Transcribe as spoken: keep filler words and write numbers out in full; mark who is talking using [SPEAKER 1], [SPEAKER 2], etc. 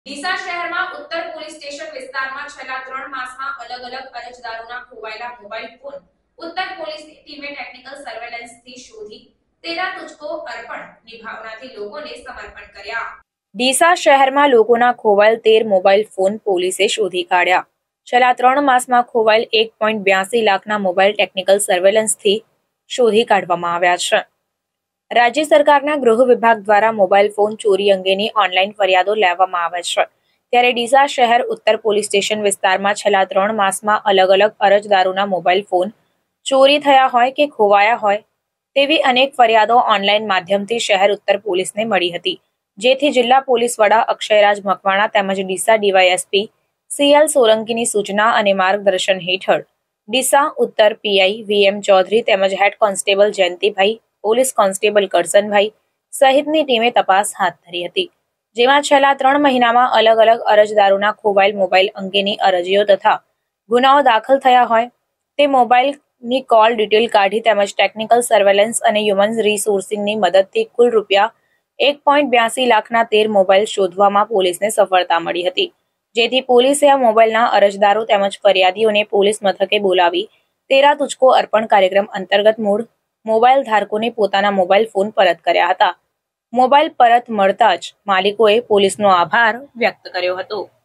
[SPEAKER 1] ડીસા શહેરમાં ઉત્તર police station વિસ્તારમાં છેલ્લા ત્રણ માસમાં અલગ અલગ અરજદારોના ખોવાયેલા મોબાઈલ ફોન ઉત્તર પોલીસની ટીમે ટેકનિકલ સર્વેલન્સથી શોધી તેરા તુજકો અર્પણ ની ભાવનાથી લોકોને સમર્પણ કર્યા। ડીસા શહેરમાં લોકોના ખોવાયેલ તેર મોબાઈલ ફોન પોલીસે શોધી કાઢ્યા। છેલ્લા ત્રણ માસમાં ખોવાયેલ એક પોઈન્ટ બ્યાસી લાખના મોબાઈલ ટેકનિકલ સર્વેલન્સથી શોધી કાઢવામાં આવ્યા છે। રાજ્ય સરકારના ગૃહ વિભાગ દ્વારા મોબાઈલ ફોન ચોરી અંગેની ઓનલાઈન ફરિયાદો લેવામાં આવે છે, ત્યારે ડીસા શહેર ઉત્તર પોલીસ સ્ટેશન વિસ્તારમાં છેલ્લા ત્રણ માસમાં અલગ અલગ અરજદારોના મોબાઈલ ફોન ચોરી થયા હોય કે ખોવાયા હોય તેવી અનેક ફરિયાદો ઓનલાઈન માધ્યમથી શહેર ઉત્તર પોલીસને મળી હતી, જેથી જિલ્લા પોલીસ વડા અક્ષયરાજ મકવાણા તેમજ ડીસા ડીવાયએસપી સી એલ સોલંકીની સૂચના અને માર્ગદર્શન હેઠળ ડીસા ઉત્તર પીઆઈ વી એમ ચૌધરી તેમજ head constable Jayantibhai, police constable Karsanbhai સહિતની ટીમે તપાસ હાથ ધરી હતી, જેમાં છેલ્લા ત્રણ મહિનામાં અલગ અલગ અરજદારોના ખોવાયેલ મોબાઈલ અંગેની અરજીઓ તથા ગુનાઓ દાખલ થયા હોય તે મોબાઈલની કોલ ડિટેલ કાઢી તેમજ ટેકનિકલ સર્વેલન્સ અને હ્યુમન રિસોર્સિંગની મદદથી કુલ રૂપિયા એક પોઈન્ટ બ્યાસી લાખના તેર મોબાઈલ શોધવામાં પોલીસને સફળતા મળી હતી, જેથી પોલીસે આ મોબાઈલના અરજદારો તેમજ ફરિયાદીઓને પોલીસ મથકે બોલાવી તેરા તુજકો અર્પણ કાર્યક્રમ અંતર્ગત મૂળ મોબાઈલ ધારકોને પોતાના મોબાઈલ ફોન પરત કર્યા હતા। મોબાઈલ પરત મળતા જ માલિકોએ પોલીસનો આભાર વ્યક્ત કર્યો હતો।